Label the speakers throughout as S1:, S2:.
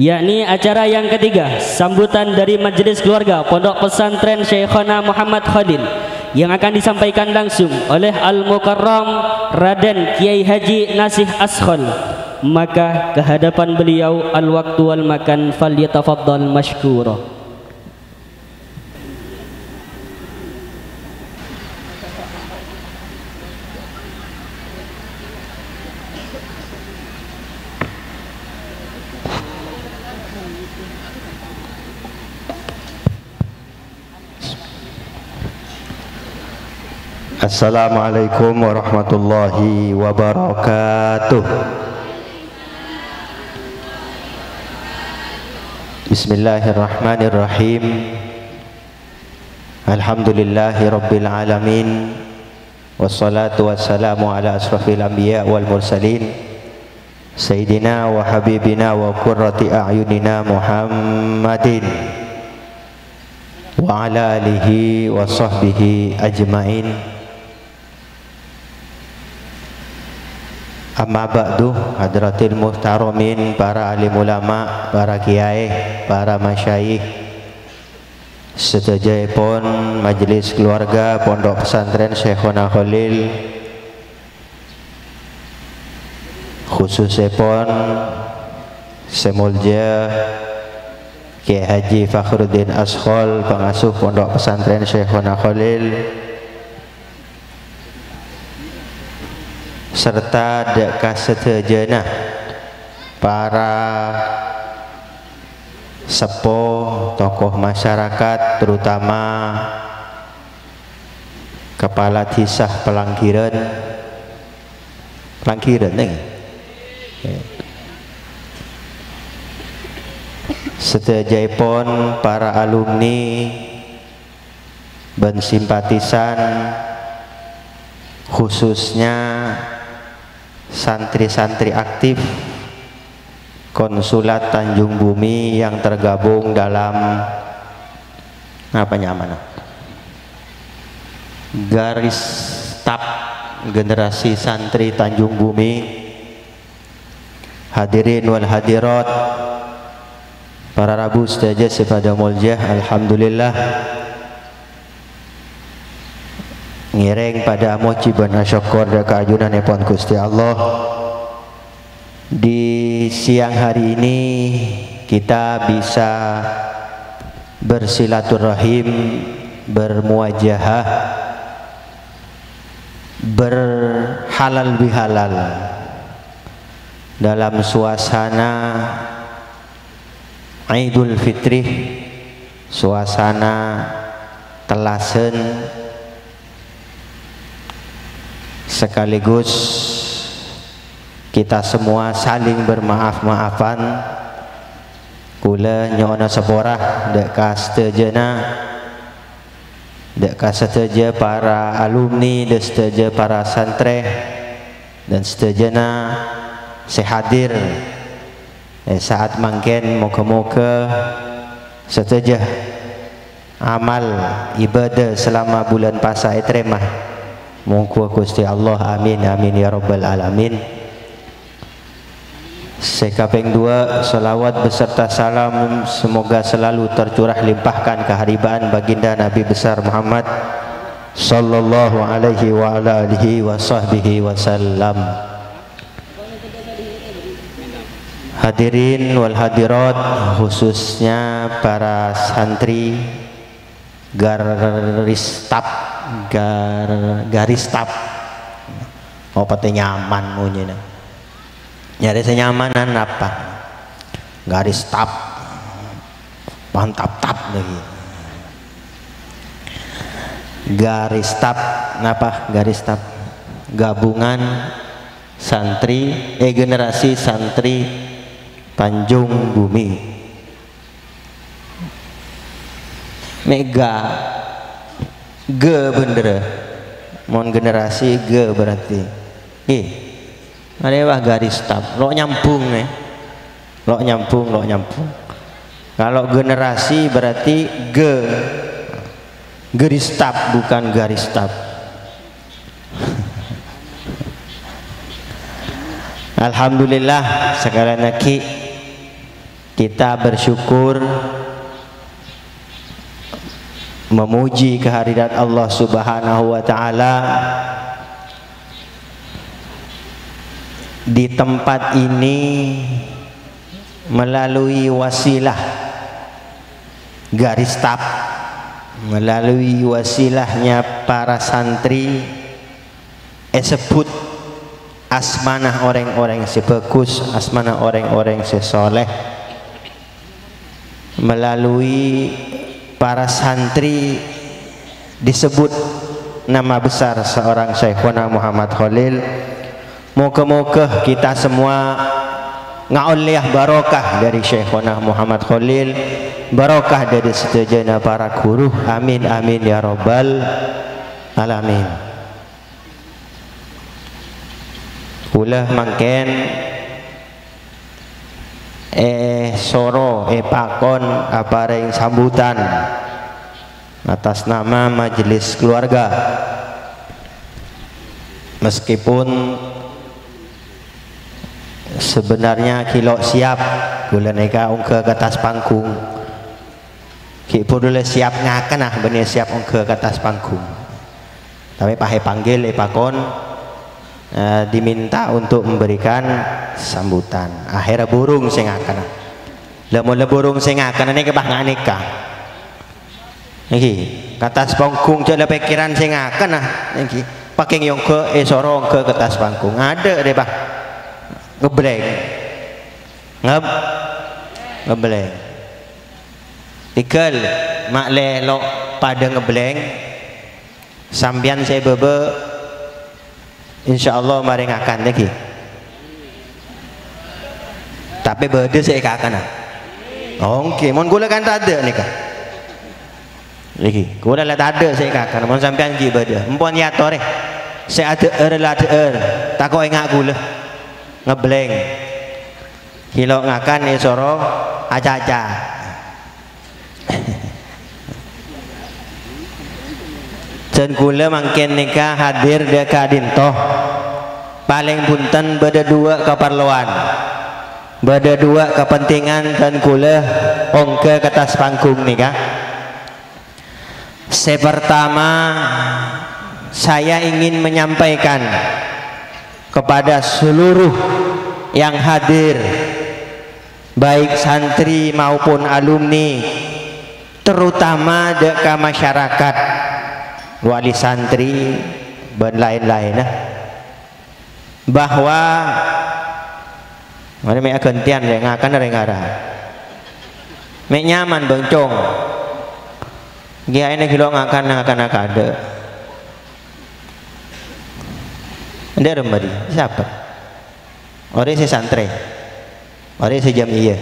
S1: yakni acara yang ketiga, sambutan dari Majelis Keluarga Pondok Pesantren Syekhona Muhammad Khalil, yang akan disampaikan langsung oleh Al-Mukarram Raden Kiai Haji Nasih Askhol. Maka kehadapan beliau al-waktu wal makan, falyatafaddal mashkura.
S2: Assalamualaikum warahmatullahi wabarakatuh. Bismillahirrahmanirrahim. Alhamdulillahi rabbil alamin. Wassalatu wassalamu ala asrafil anbiya wal mursalin, Sayyidina wa habibina wa qurrati a'yunina Muhammadin wa ala alihi wa sahbihi ajmain. Amma ba'du, hadratil muhtaramin, para alim ulama, para kiai, para masyayikh, sedaya-pun Majelis Keluarga Pondok Pesantren Syekhona Khalil, khususnya pun Semulja Kiai Haji Fakhruddin Askhol, pengasuh Pondok Pesantren Syekhona Khalil, serta dekat seterjana para sepuh, tokoh masyarakat, terutama kepala tisah pelangkiran nih, seterjaipun para alumni dan simpatisan, khususnya santri-santri aktif Konsulat Tanjung Bumi yang tergabung dalam garis staf generasi santri Tanjung Bumi. Hadirin wal hadirat, para rabu sedaja sepada muljah, alhamdulillah ngiring pada moci bana syukur dan keajunan epon Gusti Allah. Di siang hari ini kita bisa bersilaturahim, bermuajahah, berhalal bihalal dalam suasana Idul Fitri, suasana telasen, sekaligus kita semua saling bermaaf-maafan. Kula nyona seporah dek kasteja para alumni, dek seteja para santri dan setejana sehadir saat mangken moga-moga seteja amal ibadah selama bulan puasa etremah monggo Gusti Allah, amin amin ya rabbal alamin. Sekaping dua, salawat beserta salam semoga selalu tercurah limpahkan keharibaan baginda Nabi besar Muhammad sallallahu alaihi wa ala alihi wa sahbihi wasallam. Hadirin wal hadirat, khususnya para santri garis staf mau pate nyaman munyena nyari senyamanan apa garis staf mantap lagi garis staf napa garis staf gabungan santri generasi santri Tanjung Bumi. Mega G bener, mon generasi G berarti. Ada garis staf, lo nyambung lo nyambung. Kalau generasi berarti G, garis staf bukan garis staf. Alhamdulillah sekalian lagi kita bersyukur memuji kehadirat Allah Subhanahu wa taala di tempat ini melalui wasilah garis tap, melalui wasilahnya para santri sebut asmanah orang-orang sebagus, asmanah orang-orang sesoleh, melalui para santri disebut nama besar seorang Syekhuna Muhammad Khalil. Moga-moga kita semua ngauliah barokah dari Syekhuna Muhammad Khalil, barokah dari setujunya para guru. Amin amin ya rabbal alamin. Ulah mangken soro pakon apareng sambutan atas nama majelis keluarga. Meskipun sebenarnya kilo siap gula neka ungke ke atas panggung, kipu dulu siap ngakan ah bener siap ungke ke atas panggung, tapi pakai panggil pakon diminta untuk memberikan sambutan. Akhirnya burung sing ngakan, lemon burung sing ngakan ini kebah nganeka, niki ke atas panggung jadi pikiran sing ngakan ah niki pakai yang ke sorong ke atas panggung ada deh bah ngebleng ngebleng tikel mak lelok pada ngebleng sambian saya bebe insyaallah mari ngakan lagi tapi bede saya kakan oke mon gula kan tak ada nih kak lagi gula lah tak ada saya kakan mon sambian gi bede empon ya tore saya ada tak kau ingat gula ngebleng kilo ngakan soro aca-aca dan gula mungkin nikah hadir deka dintoh paling punten beda dua keperluan, beda dua kepentingan dan gula ongke ke atas panggung nikah. Pertama saya ingin menyampaikan kepada seluruh yang hadir baik santri maupun alumni, terutama deka masyarakat wali santri dan lain-lain bahwa mana mek gantian le ngakan ada ngara mek nyaman bencong dia ini kilo ngakan ada ada remedi siapa orang si santri orang si jamiah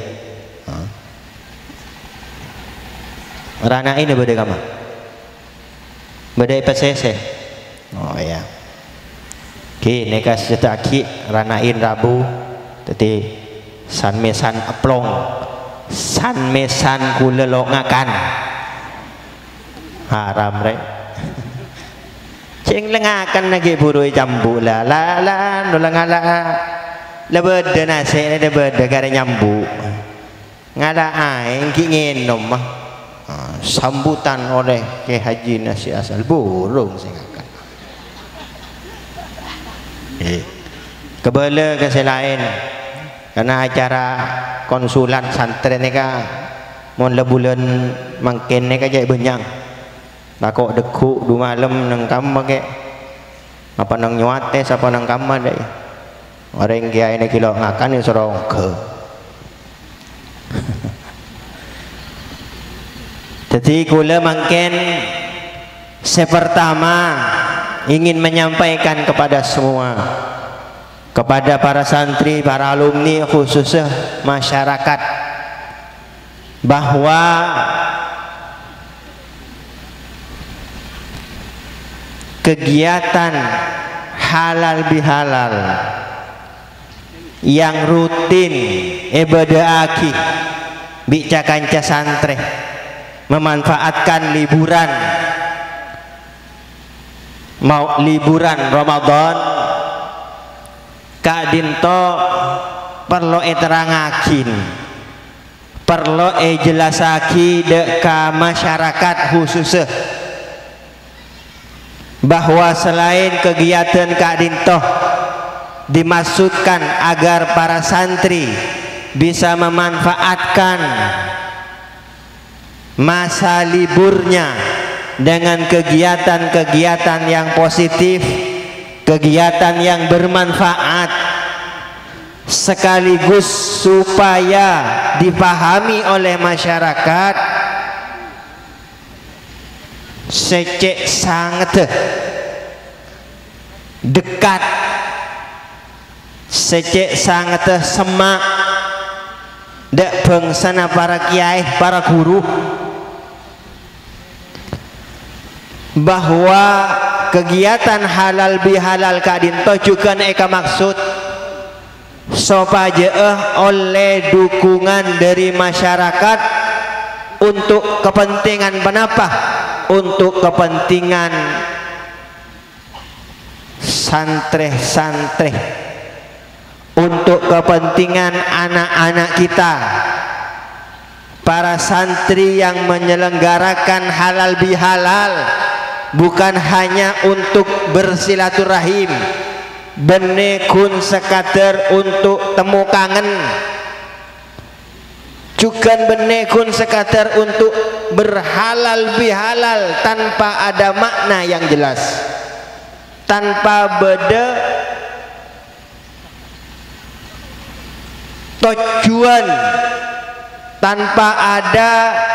S2: rana ini beda kama beda PCC oh ya ki neka setaki ranain Rabu tadi san mesan aplong san mesan kula lo ngakan haram rek cing lengakan lagi burui jambu la nulang ala la beda nasi la beda gara nyambu ngada aing ki ngenom mah sambutan oleh Kiai Haji Nasi asal burung sing akan kebala ke selain karena acara konsulat santri ni ka mon lebulan mangkin ni ka jai benyang bakok deku dua malam nang kamar ke apa nang nyuates apa nang kamar deh orang Kiai ni kilo ngakan yang sorong ke jadi kula mungkin sepertama ingin menyampaikan kepada semua, kepada para santri, para alumni, khususnya masyarakat, bahwa kegiatan halal bihalal yang rutin ibadah aki bica kanca santri memanfaatkan liburan mau liburan Ramadan Kak Dinto perlu iterangakin perlu jelasaki deka masyarakat khususnya bahwa selain kegiatan Kak Dintoh dimaksudkan agar para santri bisa memanfaatkan masa liburnya dengan kegiatan-kegiatan yang positif, kegiatan yang bermanfaat, sekaligus supaya dipahami oleh masyarakat secek sangat dekat, secek sangat semak dak bangsana para kiai, para guru, bahwa kegiatan halal bihalal Kak Dintoh juga eka maksud supaya oleh dukungan dari masyarakat untuk kepentingan penapa? Untuk kepentingan santri-santri, untuk kepentingan anak-anak kita, para santri yang menyelenggarakan halal bihalal, bukan hanya untuk bersilaturahim, benekun sekadar untuk temu kangen, juga benekun sekadar untuk berhalal bihalal tanpa ada makna yang jelas, tanpa beda tujuan, tanpa ada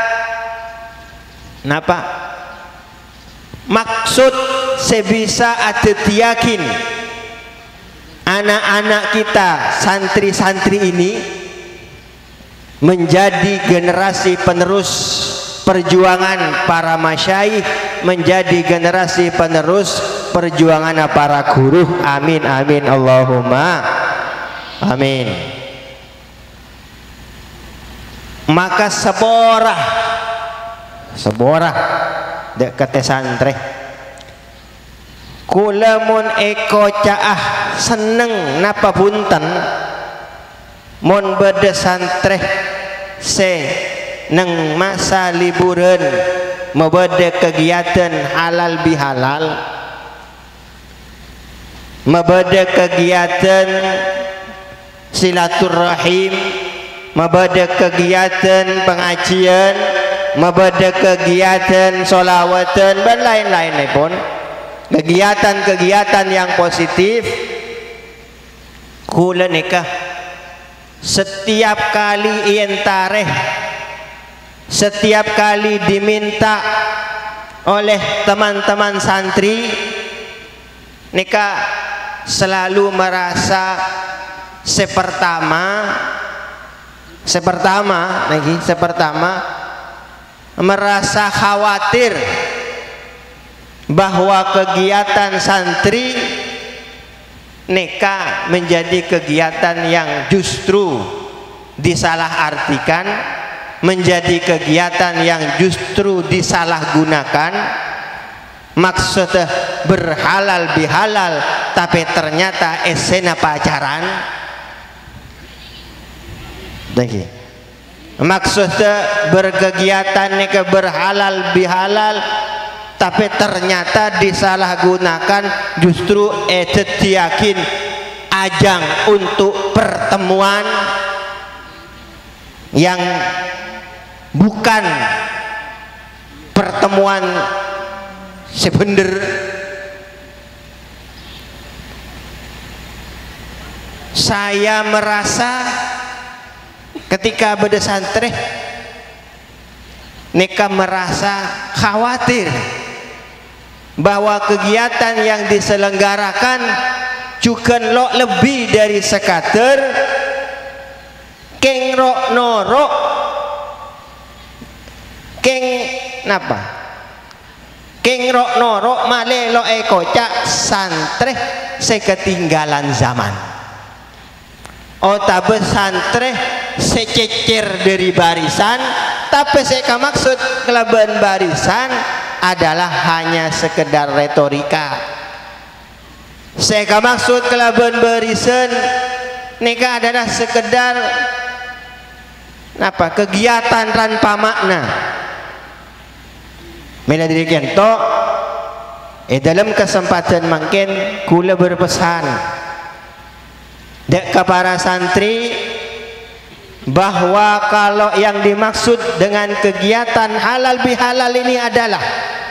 S2: napa maksud, sebisa ada yakin anak-anak kita, santri-santri ini menjadi generasi penerus perjuangan para masyayikh, menjadi generasi penerus perjuangan para guru. Amin amin Allahumma amin. Maka seborah dekat santri kula mun eko caah seneng napa punten mun bede santri se neng masa liburan mebede kegiatan halal bihalal, mebede kegiatan silaturahim, mebede kegiatan pengajian, mebede kegiatan sholawatan dan lain-lain pun kegiatan-kegiatan yang positif. Kula nikah setiap kali ientareh, setiap kali diminta oleh teman-teman santri, nikah selalu merasa sepertama merasa khawatir bahwa kegiatan santri nikah menjadi kegiatan yang justru disalahartikan, menjadi kegiatan yang justru disalahgunakan, maksudnya berhalal bihalal tapi ternyata esena pacaran. Maksudnya berkegiatan nikah berhalal bihalal tapi ternyata disalahgunakan, justru yakin ajang untuk pertemuan yang bukan pertemuan sebener. Saya merasa ketika beda santri nikah merasa khawatir bahwa kegiatan yang diselenggarakan juga lebih dari sekadar keng rok norok, keng napa, keng rok norok male lo kocak santri seketinggalan zaman. Otabe santri sececer dari barisan, tapi saya maksud kelaban barisan adalah hanya sekedar retorika. Saya maksud kelaban barisan nikah adalah sekedar Napa kegiatan tanpa makna. Mila diri kento dalam kesempatan mungkin kula berpesan dek ke para santri bahwa kalau yang dimaksud dengan kegiatan halal bihalal ini adalah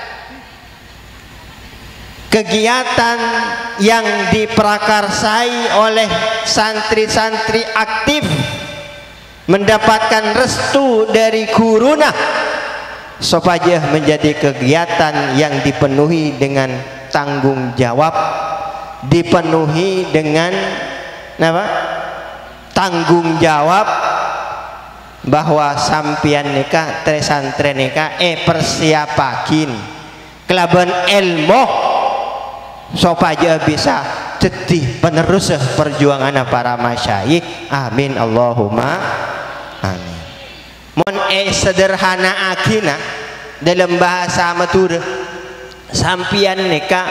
S2: kegiatan yang diprakarsai oleh santri-santri aktif mendapatkan restu dari guruna supaya menjadi kegiatan yang dipenuhi dengan tanggung jawab, dipenuhi dengan apa? Tanggung jawab bahwa sampian nikah tresantren nikah persiapakin kelaban ilmu supaya bisa jadi penerus perjuangan para masyayikh. Amin Allahumma amin. Mon sederhana akina dalam bahasa matur sampian nikah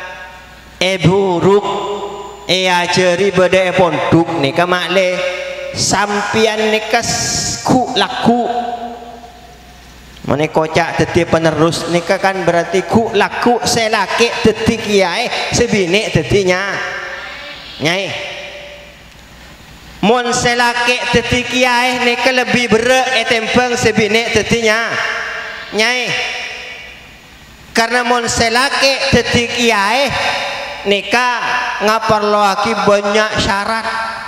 S2: buruk ajari beda ponduk nikah makle sampian nikah ku laku mane kocak dadi penerus nikah kan berarti ku laku selake dadi kiai sebine dadi nyai mon selake dadi kiai nikah lebih berat tembang sebine dadi nyai karena mon selake dadi kiai nikah ngaparlo aki banyak syarat.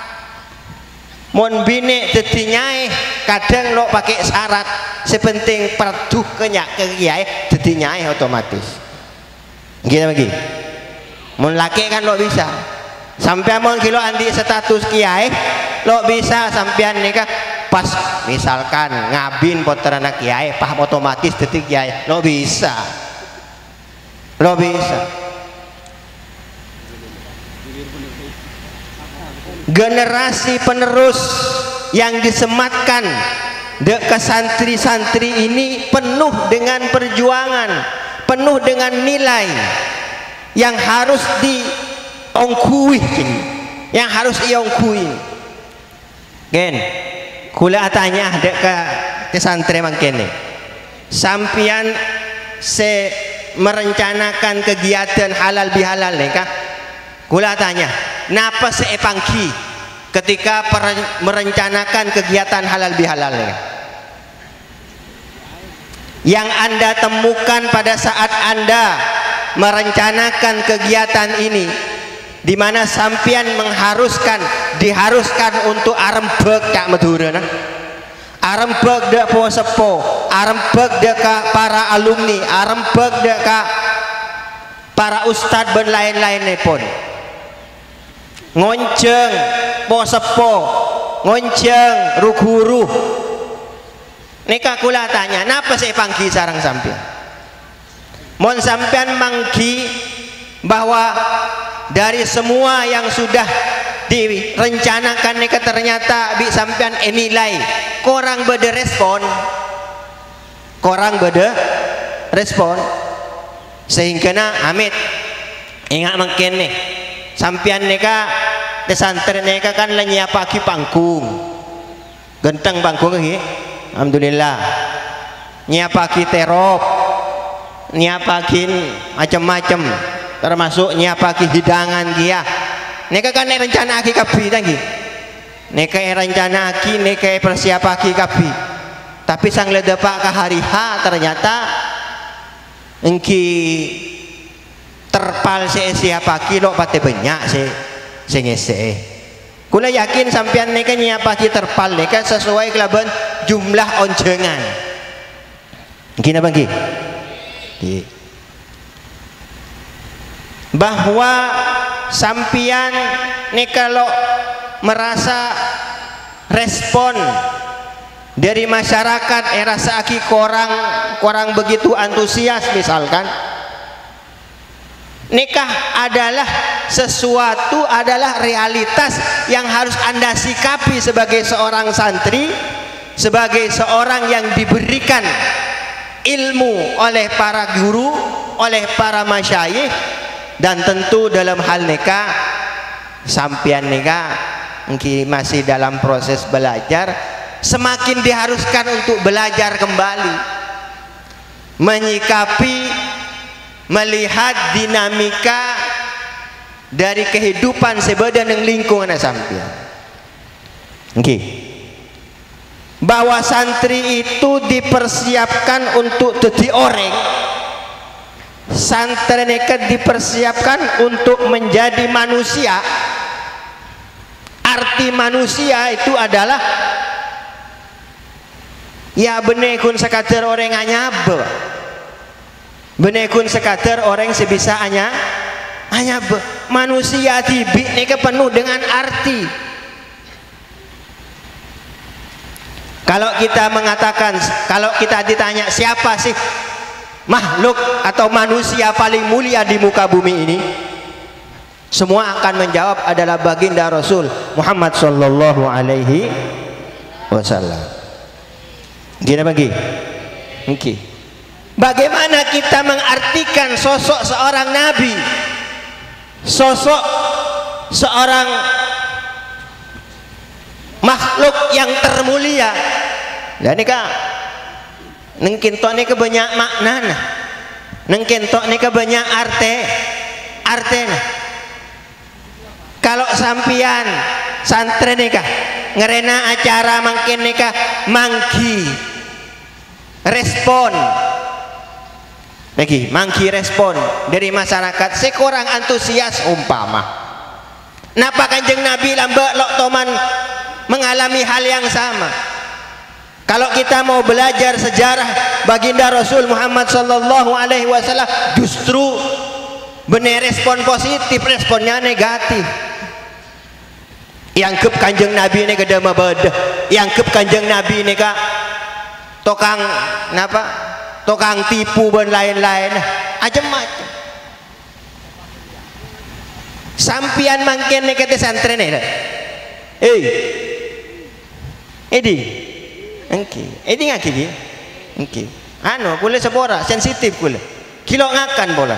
S2: Mon bine dadi nyai kadang lo pakai syarat sepenting perduh kenyak ke kiai dadi nyai otomatis. Gini bagi. Mon laki kan lo bisa. Sampai mon kilo andi status kiai lo bisa sampean nikah pas misalkan ngabin putra anak kiai paham otomatis dadi kiai lo bisa. Lo bisa. Generasi penerus yang disematkan ke santri-santri ini penuh dengan perjuangan, penuh dengan nilai yang harus diongkui, yang harus diongkui. Gen, kula tanya dek ke santri mangkene, sampian se merencanakan kegiatan halal bihalal nikah, kula tanya. Napa seepangki ketika merencanakan kegiatan halal bihalal yang Anda temukan pada saat Anda merencanakan kegiatan ini, di mana sampian diharuskan untuk arembek Kak Madura, arembek dek posepo, arembek dek para alumni, arembek dek para ustadz dan lain-lainnya pun. Ngonceng posepo, ngonceng ruguru. Nika kula tanya, napa saya panggi sarang sampean? Mon sampean manggi bahwa dari semua yang sudah direncanakan nika ternyata bi sampean nilai korang beda respon, sehingga amit ingat mungkin nih sampian neka pesantren neka kan lanya pagi panggung genteng panggung lagi alhamdulillah nyiapaki terop nyiapakin macam-macam termasuk nyiapaki hidangan dia neka kan rencana aki kapi lagi neka rencana aki neka persiapaki kapi tapi sang ledepak ke hari H ternyata engki terpal siapa kilo pate banyak ngese. Kula yakin sampean neka nyiapaki terpal neka sesuai kelaban jumlah onjengan. Gini bang bahwa sampean neka lo merasa respon dari masyarakat rasa aki korang begitu antusias misalkan nikah adalah sesuatu, adalah realitas yang harus Anda sikapi sebagai seorang santri, sebagai seorang yang diberikan ilmu oleh para guru, oleh para masyayikh, dan tentu dalam hal nikah sampian nikah masih dalam proses belajar, semakin diharuskan untuk belajar kembali, menyikapi, melihat dinamika dari kehidupan sebadan yang lingkungan sampean. Oke. Bahwa santri itu dipersiapkan untuk jadi orang. Santri mereka dipersiapkan untuk menjadi manusia. Arti manusia itu adalah ya benekun sekadar orang anyabe, benekun sekadar orang sebisa anyabe. Manusia tibik ini penuh dengan arti. Kalau kita mengatakan, kalau kita ditanya siapa sih makhluk atau manusia paling mulia di muka bumi ini, semua akan menjawab adalah baginda Rasul Muhammad sallallahu alaihi wasallam. Gini bagi? Oke. Bagaimana kita mengartikan sosok seorang nabi, sosok seorang makhluk yang termulia? Dan ini kak nengkintok ini kebanyak makna, nengkintok ini kebanyak artena. Kalau sampian santri nih kak ngerena acara mungkin nih kak mangki respon lagi, mangki respon dari masyarakat sekurang antusias umpama. Napa kanjeng Nabi lambak lok toman mengalami hal yang sama? Kalau kita mau belajar sejarah baginda Rasul Muhammad sallallahu alaihi wasallam, justru bener respon positif, responnya negatif. Yang kep kanjeng Nabi ini kada mabadah, yang kep kanjeng Nabi ini kak tokang napa, tokang tipu dan lain-lain, macam-macam. Sampian mangken nih kata santri nih, Edi, Edi ngaki dia, anu kule sebora sensitif kule, kilo ngakan bola,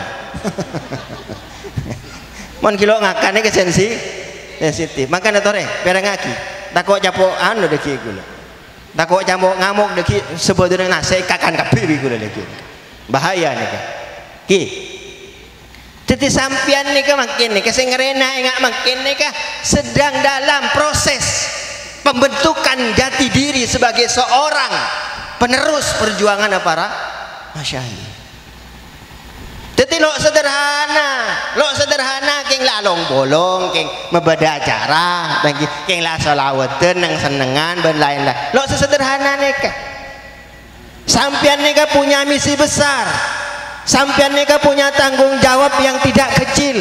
S2: mon kilo ngakan nih sensitif, makan atau perang ngaki, takut capok anu deki kule, takut capok ngamuk deki sebetulnya nasi kakan kapi kule deki, bahaya nih kan, Jadi sampian nih kan makin nih, kesengerena enggak makin nih kan sedang dalam proses pembentukan jati diri sebagai seorang penerus perjuangan para masyayikh. Jadi lo sederhana, keng lalong bolong, keng membeda acara, keng la solawatan, nang senengan dan lain-lain. Lo sederhana nih kan. Sampian nih kan punya misi besar. Sampian mereka punya tanggung jawab yang tidak kecil.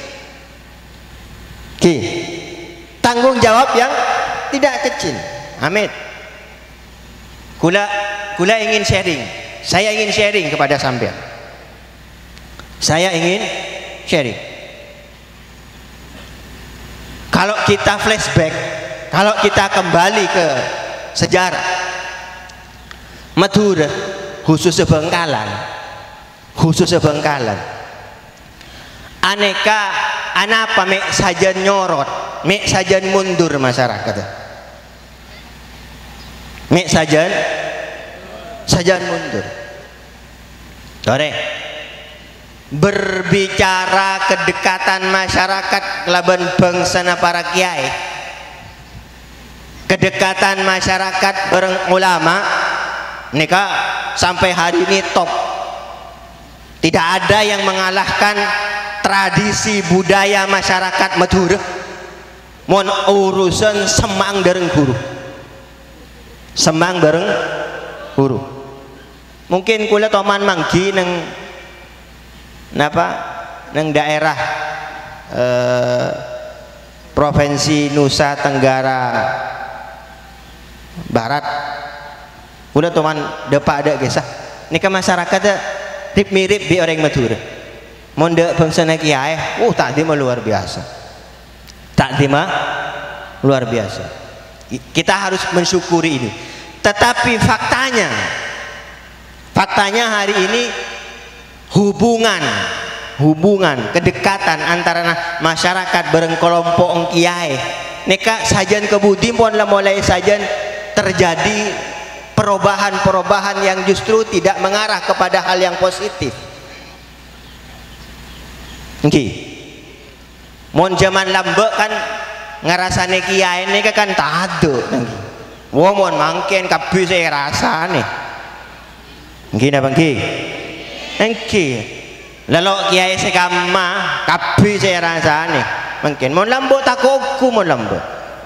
S2: Tanggung jawab yang tidak kecil. Amit. Kula ingin sharing. Saya ingin sharing kepada sampean. Saya ingin sharing. Kalau kita flashback, kalau kita kembali ke sejarah Madura, khususnya Bengkalan, aneka anapa mek saja nyorot, mek saja mundur masyarakat, mek saja mundur. Dore berbicara kedekatan masyarakat laban bangsa para kiai, kedekatan masyarakat bareng ulama, neka sampai hari ini top. Tidak ada yang mengalahkan tradisi budaya masyarakat Madura. Mon urusan semang bareng guru. Mungkin kula toman manggi neng daerah provinsi Nusa Tenggara Barat. Kula toman depak ada gesah. Nika masyarakatnya tip mirip di orang Madura. Mondek bangsa kiai, takdima luar biasa. Takdima luar biasa. Kita harus mensyukuri ini. Tetapi faktanya hari ini hubungan kedekatan antara masyarakat bareng kelompok kiai. Neka sajan kebudi pun lah mulai sajan terjadi perubahan-perubahan yang justru tidak mengarah kepada hal yang positif. Nggih. Mun zaman lambe kan ngarasane kiai ini kan tak ada nggih. Wah mun mangken kabeh saya rasane. Nggih napa nggih? Nggih. Lalu kiai sekama kabeh saya rasane. Mungkin mun lambe takoku mun lambe.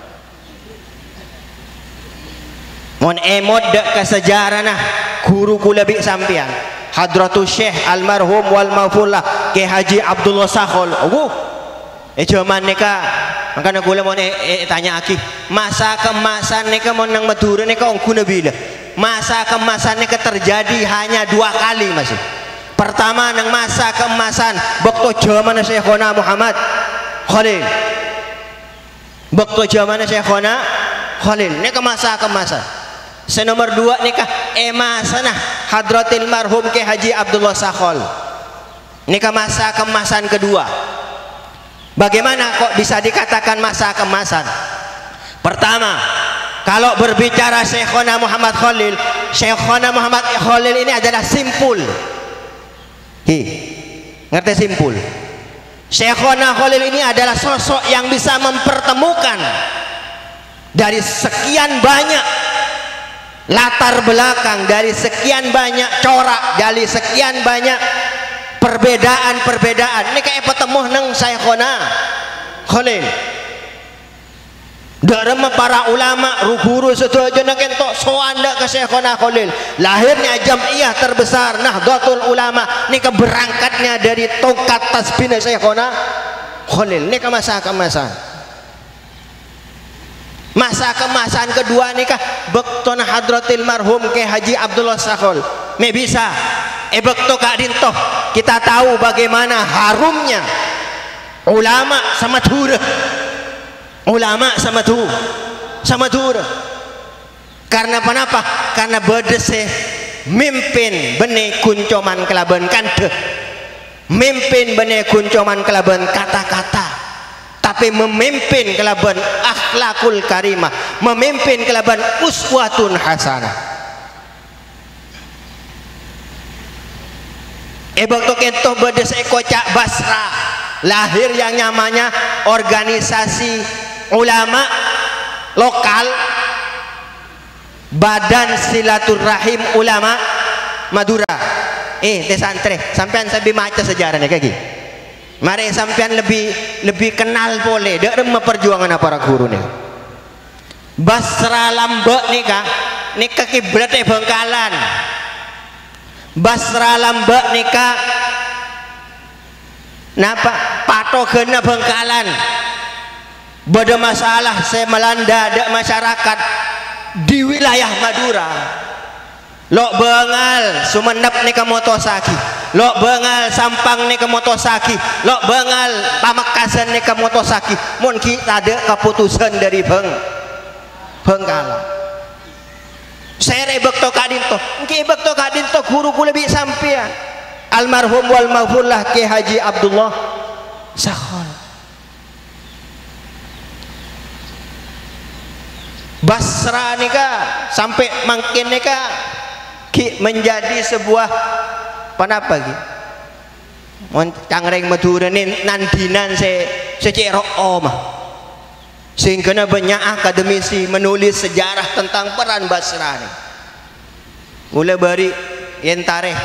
S2: Mun emot dak ke sejarah nah guru kula bi sampean Hadratus Syekh almarhum wal maghfurlah Ki Haji Abdullah Sakhol. Zaman nika makanya kula mau tanya aki masa kemasan nika mau nang Madura nika ongku nabila masa kemasan nika terjadi hanya 2 kali masih. Pertama nang masa keemasan waktu zaman Syekhona Muhammad Khalil, waktu zaman Syekhona Khalil nika masa kemasan. Senomor 2 nikah emasana Hadratil marhum Ki Haji Abdullah Sakhol. Nikah masa kemasan kedua. Bagaimana kok bisa dikatakan masa kemasan? Pertama, kalau berbicara Syekhona Muhammad Khalil, Syekhona Muhammad Khalil ini adalah simpul. Ngerti simpul? Syekhona Khalil ini adalah sosok yang bisa mempertemukan dari sekian banyak latar belakang, dari sekian banyak corak, dari sekian banyak perbedaan-perbedaan. Ini kayak petemu neng Syekhona Khalil. Dalam para ulama, guru setuju nak entok soanda ke Syekhona Khalil. Lahirnya jamiah terbesar Nahdlatul Ulama. Ini keberangkatnya dari tongkat tasbih Syekhona Khalil. Ini masa kemasan. Masa kemasan kedua nikah bektona Hadratil marhum Ki Haji Abdullah Sakhol. Me bisa bekto Kak Dintoh kita tahu bagaimana harumnya ulama sama Madura. Ulama sama Madura. Karena kenapa? Karena bedese mimpin bene kuncoman kelaban kante. Mimpin bene kuncoman kelaban kata-kata. Tapi memimpin kelaban akhlakul karimah, memimpin kelaban uswatun hasanah. Waktu kentoh bedes ekocak Basra, lahir yang namanya organisasi ulama lokal, Badan Silaturahim Ulama Madura. Desantre, sampean sabi maca sejarahnya kayak gini. Mari sampean lebih kenal boleh dalam perjuangan para guru nih. Basra Lambek nika kiblatnya Bengkalan. Basra Lambek nika napa patogena Bengkalan. Bada masalah saya melanda ada masyarakat di wilayah Madura. Lok Bengal Sumenep nika Motosaki, Lok Bengal Sampang nika Motosaki, Lok Bengal Pamekasan nika Motosaki. Mun kita ada keputusan dari Bengkala. Saya bekto kadinto, nggih bekto kadinto guru kula bi sampean. Almarhum wal maghfurlah Ki Haji Abdullah Sakhol. Basra nika sampai mangkin nika menjadi sebuah panapa gitu Cangreng Madura ini nandinan secero omah sehingga banyak akademisi menulis sejarah tentang peran Basra ini mulai bari yang tarikh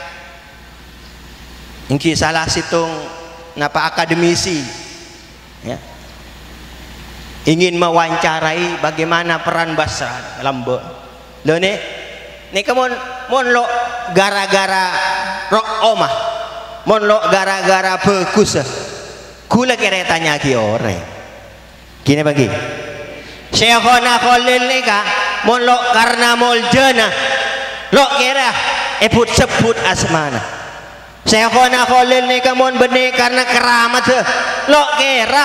S2: ini salah situng napa akademisi ya, ingin mewawancarai bagaimana peran Basra lambe lo nih mon lo gara-gara rok omah mon lo gara-gara bagus kula kira tanya ki ore gini bagi Syekhona Khalil nika mon lo karena moljana lo kira sebut asmana Syekhona Khalil nika mon bene karena keramat lo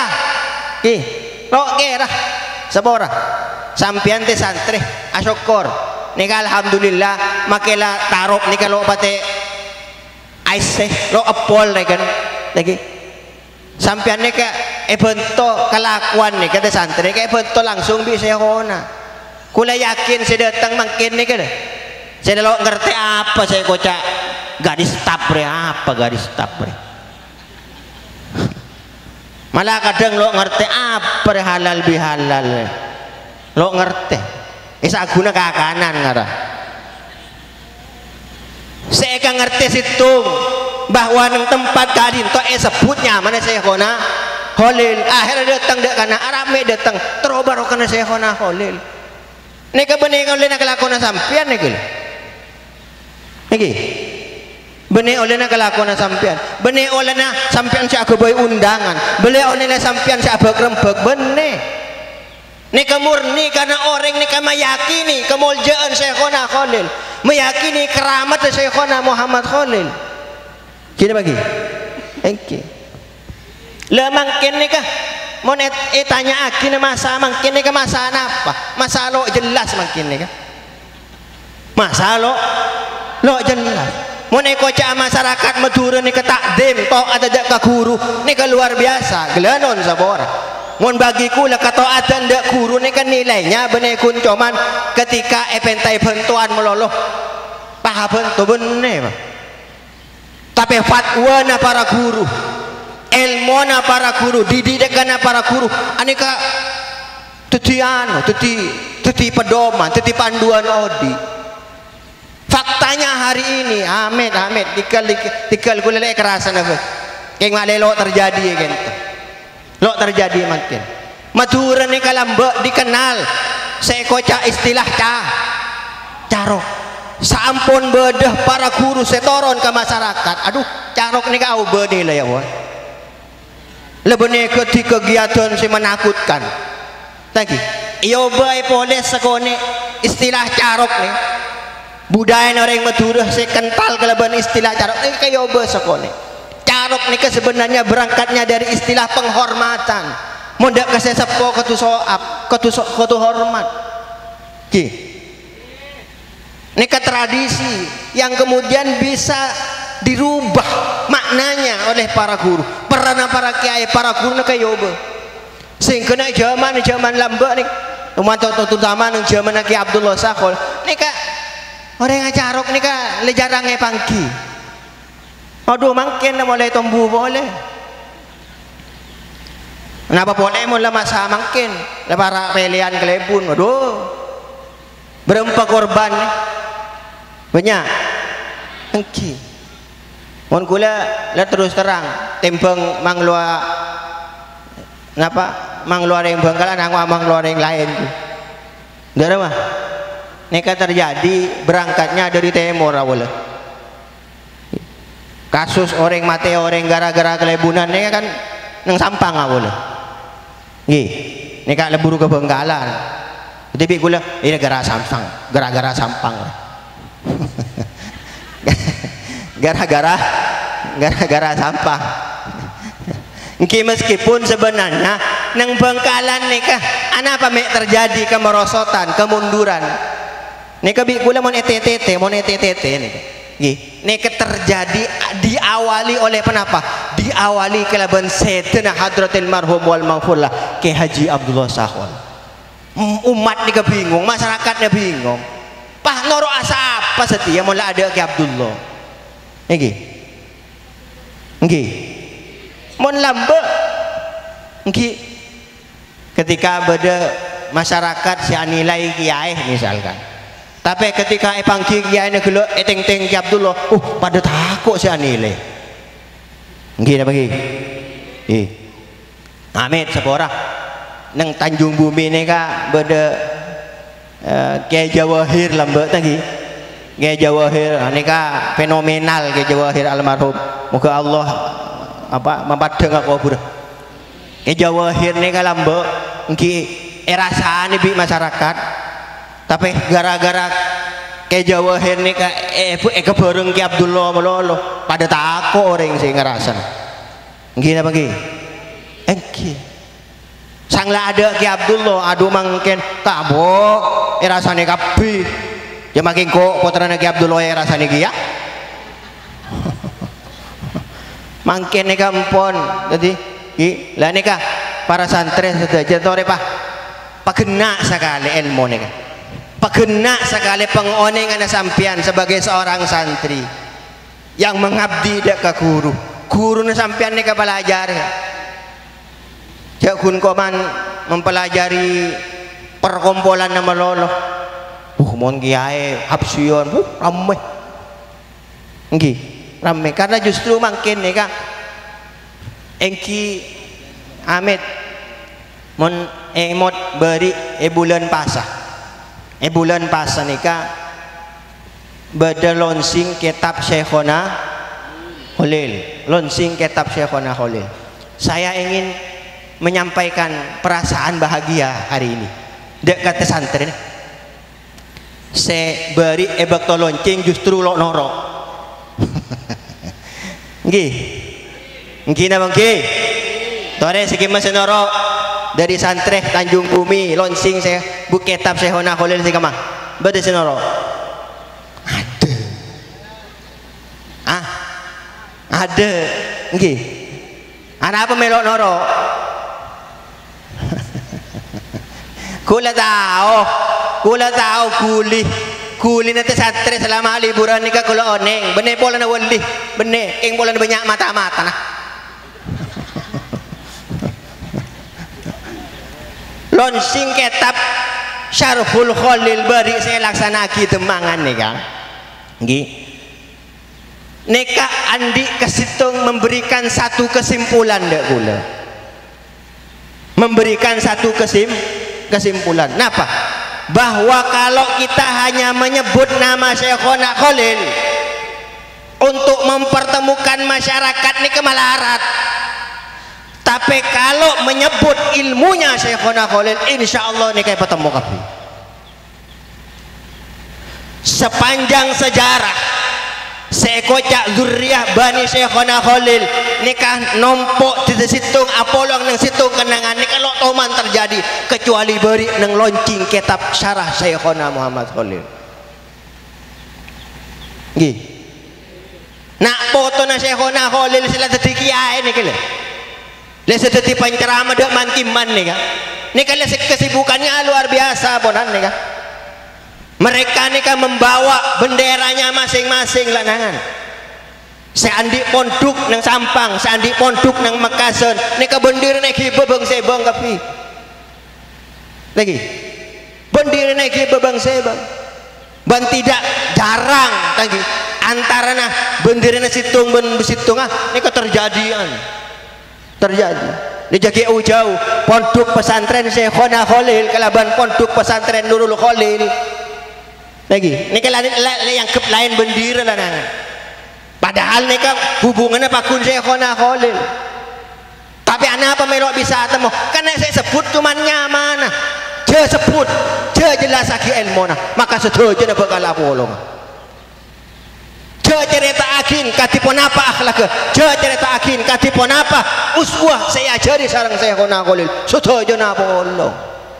S2: kira sabora sampian te santri asyukur nika alhamdulillah makela tarok nika lo pate ice lo apol kan lagi sampean nika bento kelakuan nika te santri nika bento langsung bi Syekhona Kula yakin saya datang makin nih kan. Saya lo ngerti apa saya kocak gadis tapre apa gadis tapre. Malah kadang lo ngerti apa halal bihalal. Lo ngerti. Isa guna kakanan ngara. Saya kan ngerti situ bahwa nang tempat kadin to sebutnya mana saya kona Khalil. Akhirnya datang dek kana Arame datang terobaro kana saya kona Khalil. Nika benih oleh nak lakona sampian nika. Niki benih oleh nak lakona sampian benih oleh nak sampian si agaboy undangan benih oleh nak sampian si abag rembek benih nika murni karena orang nika meyakini kemuliaan Syekhona Khalil, meyakini keramat Syekhona Muhammad Khalil. Gini bagi engki le mangkin nika mau tanya akhirnya masa mangkin nika masa apa masa lo jelas mangkin nika masa lo jelas mau kocak masyarakat Madura nih ketakdim toh ada dak guru nih luar biasa gelanon sabora mau bagiku lah kata ada dak guru nih kan nilainya bener kuncoman ketika epentai bantuan meloloh paha bentu bener tapi fatwa na para guru ilmu na para guru didikan na para guru aneka tetian teti pedoman teti panduan odi. Faktanya hari ini amit tikal gulale kerasan apa keng male lo terjadi gitu lo terjadi makin Madura nih kalambek dikenal saya kocak istilah carok sampun bedah para guru setoron ke masyarakat aduh carok nih kau beni lah ya wah lebih kegiatan si menakutkan lagi iyo baik polis sekone istilah carok nih budaya orang Madura saya kental kelebihan istilah carok ini kayak sekone carok ini sebenarnya berangkatnya dari istilah penghormatan mudah kesesepo ketu hormat ini tradisi yang kemudian bisa dirubah maknanya oleh para guru pernah para kiai para guru ini kayak sehingga zaman lambak nih terutama zaman Ki Abdullah Sakhol ini kak orang yang carok ni kan le jarangnya pangki aduh mungkin mulai tumbuh boleh kenapa boleh mula masa mungkin le para pelian kelebun aduh berempat korban banyak engki mon kula le terus terang tembang manglua ngapa manglua yang Bangkalan angwa manglua yang lain ndara mah neka terjadi berangkatnya dari timur awalnya kasus orang mati orang gara-gara kelebunan neka kan neng Sampang awalnya neka leburu ke Bangkalan tapi gula ini gara-gara Sampang gara-gara Sampang meskipun sebenarnya neng Bangkalan neka apa terjadi kemerosotan kemunduran neka bikula mon ETTT neka terjadi diawali oleh kenapa diawali kelaban Sayyidina Hadratil Marhum wal Maghfurlah Ki Haji Abdullah Sakhol umat neka bingung masyarakatnya bingung pah noro asa apa setia mula ada Ki Abdullah nggih mon lambe nggih ketika beda masyarakat si nilai kiai misalkan tapi ketika panggi kiai ne gelo eteng-teng Ki Abdullah pada takut si nilai nggih bagi amit sepora nang Tanjung Bumi ni ka beda Kiai Jawahir lambe tadi Kiai Jawahir ni ka fenomenal Kiai Jawahir almarhum moga Allah apa mempadang kubur Kiai Jawahir ni ka lambe nggih erasane bi masyarakat tapi gara-gara Kiai Jawahir ni ka kebareng Ki Abdullah melolo pada takut orang sing ngerasan nggih napa nggih nggih sangla ada Ki Abdullah aduh mangken kabok rasane kabeh ya makin kok putrane Ki Abdullah rasane ki ya mangken nika empon dadi ki lah nika para santri sedaya tore pak pagena sekali ilmu nika Pekena sekali pengoneng anak sampian sebagai seorang santri yang mengabdi dek ke guru na sampian ni kepelajar ya kun koman mempelajari perkumpulan nama lolo mon kiai habsion ramai nggih ramai karena justru makin nih kak engki Amit mon emot beri bulan pasah nikah beda launching kitab Syekhona Khalil saya ingin menyampaikan perasaan bahagia hari ini dekat pesantren saya beri bakto launching justru lo noro nggih na bangke tore siki mas noro dari santreh Tanjung Bumi launching saya buku kitab Syekhona Khalil sih kemah beda senoro ada nggih ana apa melok noro kula tahu kuli nanti santre selama liburan nikah kula oneng bener pola na wali bener ing pola na banyak mata-mata nah launching kitab Syarhul Khalil bari saya laksanaki temangan nih Kang nggih neka andi kesitung memberikan satu kesimpulan dek kula memberikan satu kesimpulan napa bahwa kalau kita hanya menyebut nama Syekhona Khalil untuk mempertemukan masyarakat ini kemalarat tapi kalau menyebut ilmunya Syekhona Khalil insya Allah ini kayak bertemu kapi sepanjang sejarah sekocak zuriyah Bani Syekhona Khalil nikah nompok di situng apolong nang situng kenangan nikah lo toman terjadi kecuali beri nang launching kitab syarah Syekhona Muhammad Khalil nggih nak foto na Syekhona Khalil sila dadi kiai niki lho le sedeti panceramah dak mantiman nika nika le kesibukannya luar biasa bonan nika mereka nika membawa benderanya masing-masing lanangan seandi ponduk nang Sampang seandi ponduk nang Makassar nika bendera nek bebeng sebang kapi lagi bendera nek bebeng sebang ban tidak jarang lagi antara nah bendera situng ben besitung nika terjadian terjadi dijaki jauh pondok pesantren Syekhona Khalil kalaban pondok pesantren Nurul Khalil lagi ini kan yang lain bendera lah nana padahal ini kan hubungannya pakun Syekhona Khalil tapi anak apa melok bisa temu karena saya sebut cuman nyaman dia sebut dia jelas lagi ilmu maka setuju na bakal apolong cerita akin katipun apa akhlak cerita akin katipun apa uswah saya ajari sarang Syekhona Khalil setuju na apolong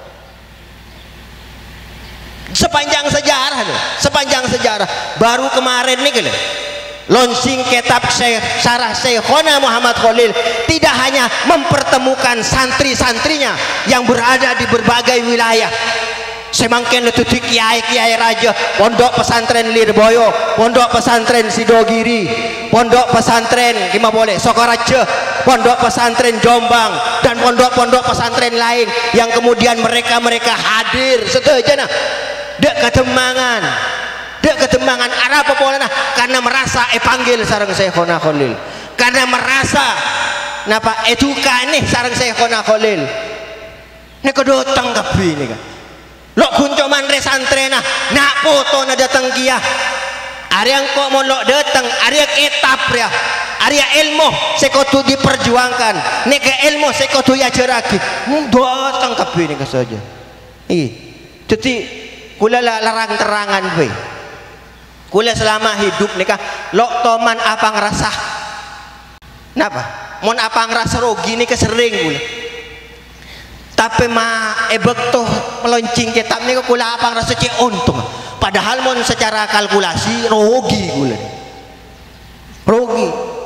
S2: sepanjang sejarah baru kemarin nih gitu launching kitab syarah Syekhona Muhammad Khalil tidak hanya mempertemukan santri-santrinya yang berada di berbagai wilayah semangkin letuti kiai raja pondok pesantren Lirboyo pondok pesantren Sidogiri pondok pesantren gimana boleh Sokoraja pondok pesantren Jombang dan pondok-pondok pesantren lain yang kemudian mereka hadir setuju nah dek ketemangan apa boleh nah karena merasa panggil sarang Syekhona Khalil karena merasa napa eduka nih sarang Syekhona Khalil ini kedotang kapi nih kan lo kunco manre santrena nak foto na datang kia Arya kok mau lo datang Arya etap ya Arya ilmu sekotu diperjuangkan neka ilmu sekotu ya ceraki datang kapi nih saja jadi kula larang terangan be kula selama hidup nikah lo toman apa ngerasa napa mon apa ngerasa rugi nih kesering kula tapi bekto meloncing kitab ini kula apa ngerasa cek untung padahal mon secara kalkulasi rugi kula rugi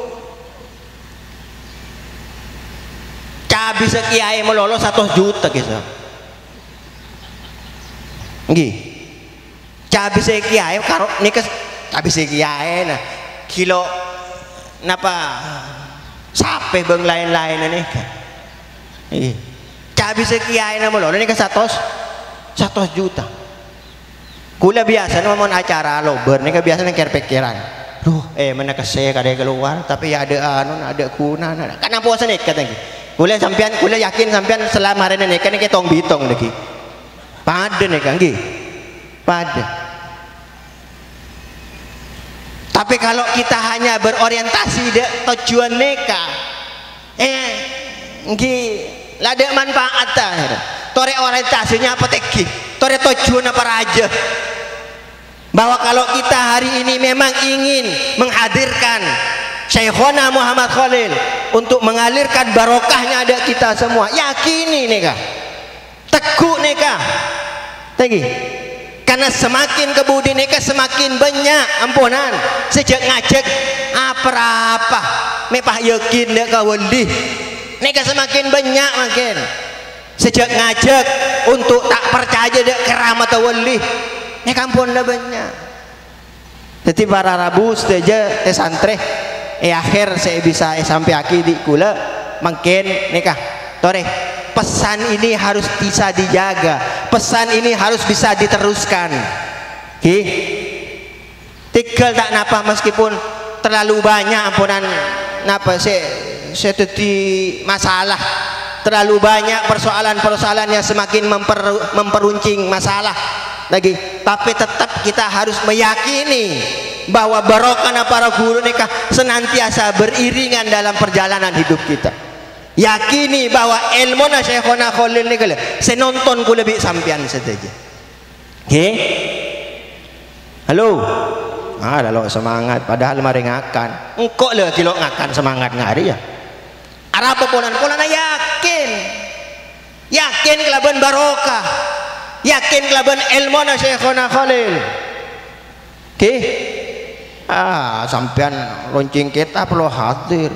S2: bisa kiai melolo 1 juta kisah nggih Cabis kiai karo nika cabis kiai nah kilo napa sape bang lain-lain nih cabis kiai nama lo nika 100 juta kula biasa mau acara lober nika biasa ker pikiran mana keseh kada keluar tapi ya ada ada kuna karena puasa nih katanya kula sampean kula yakin sampean selama hari nih kan tong bitong lagi pada nih kan pada. Tapi kalau kita hanya berorientasi de tujuan neka, lada manfaat tore orientasinya apa teki, tore tujuan apa raja. Bahwa kalau kita hari ini memang ingin menghadirkan Syekhona Muhammad Khalil untuk mengalirkan barokahnya ada kita semua, yakini neka, teguh neka, tegi. Karena semakin kebudi neka semakin banyak ampunan sejak ngajak apa mepah yakin dek kawali neka semakin banyak makin sejak ngajak untuk tak percaya dek keramat wali neka ampun lah banyak. Jadi para rabu saja santri akhir saya bisa sampai akhir di kula makin neka tore pesan ini harus bisa dijaga, pesan ini harus bisa diteruskan. Tinggal tak napa meskipun terlalu banyak ampunan napa saya tadi masalah terlalu banyak persoalan-persoalan yang semakin memperuncing masalah lagi, tapi tetap kita harus meyakini bahwa barokah para guru nikah senantiasa beriringan dalam perjalanan hidup kita. Yakini bahwa ilmu na Syekhona Khalil ni kala saya nonton ku lebih sampian saja. Halo. Lalu semangat padahal mari ngakan. Engkau le kilo ngakan semangat ngari ya. Arab polan yakin. Yakin kelaban barokah. Yakin kelaban ilmu na Syekhona Khalil. Sampian lonceng kita perlu hadir.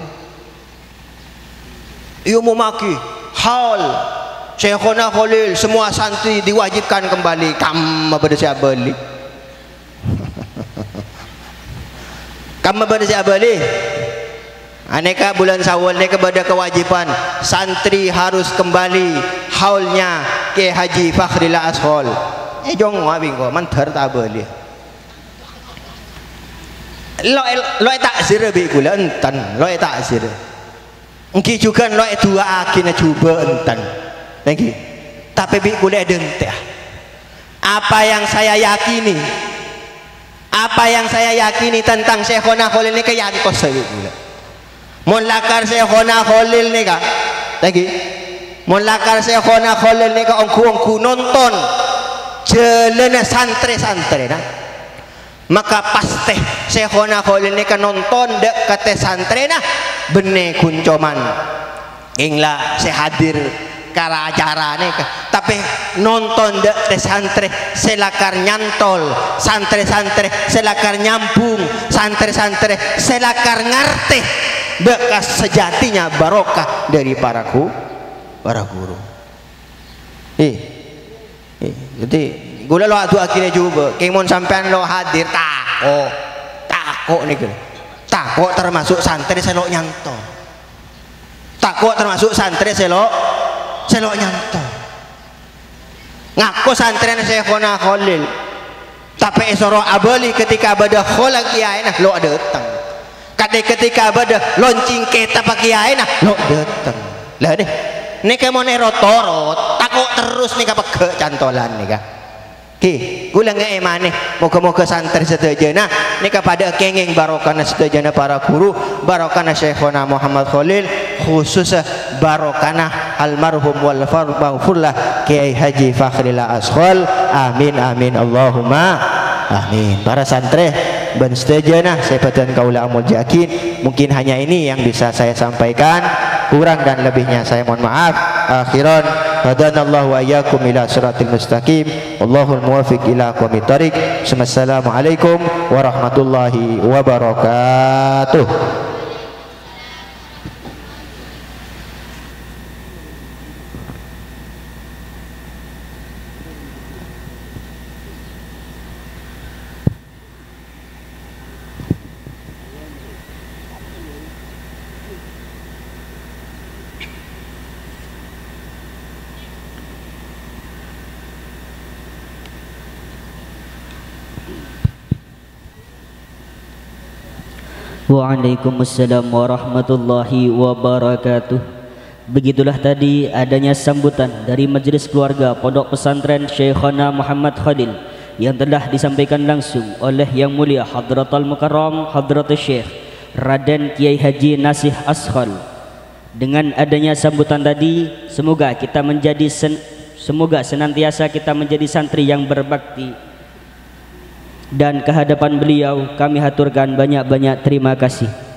S2: Ia memaki hal Syekhona Khalil semua santri diwajibkan kembali kamu berdasar beli kamu berdasar beli aneka bulan Syawal neka pada kewajiban santri harus kembali haulnya ke Haji Fakhril Ashol jong ngabing ko mantar tak beli lo tak zira bi gula entan lo tak zira Engki juga lo dua akhirnya coba entan, lagi. Tapi bi kuliah denteh. Apa yang saya yakini tentang Syekhona Khalil ni kayak kau sebut gula. Mulakar Syekhona Khalil ni kah, lagi. Mulakar Syekhona Khalil ni kah ongku nonton jalan santri nah. Maka pasti Syekhona Khalil ni kan nonton dek kata santri nah bene kuncoman inglah saya hadir kara acara ni tapi nonton dek santri selakar nyantol santri selakar nyambung santri selakar ngerti dek sejatinya barokah dari para guru jadi gula lo adu akhirnya juga kemon sampean lo hadir takok nih kan takok termasuk santri selo nyanto takok termasuk santri selo nyanto ngaku santri Syekhona Khalil tapi esoro abali ketika pada kholak kiai nah lo ada datang ketika pada launching kita pak kiai nah lo datang lah deh nih kemon rotorot takok terus nih kapag cantolan nih kah gula nggak emane moga-moga santri sedejana ini kepada kenging barokana sedejana para guru barokana Syekhona Muhammad Khalil khusus barokana almarhum wal farfullah Kiai Haji Fakhril Ashol amin Allahumma amin. Para santri ben sedejana sebatan kaula amul yakin mungkin hanya ini yang bisa saya sampaikan, kurang dan lebihnya saya mohon maaf. Akhiran hadanallahu wa iyyakum ila siratal mustaqim wallahul muwaffiq ila aqwamit thoriq. Assalamualaikum warahmatullahi wabarakatuh.
S1: Waalaikumsalam warahmatullahi wabarakatuh. Begitulah tadi adanya sambutan dari majelis keluarga Pondok Pesantren Syekhona Muhammad Khalil yang telah disampaikan langsung oleh Yang Mulia Hadratul Mukarram Hadratul Syekh Raden Kiai Haji Nasih Ashal. Dengan adanya sambutan tadi, semoga senantiasa kita menjadi santri yang berbakti, dan kehadapan beliau kami haturkan banyak-banyak terima kasih.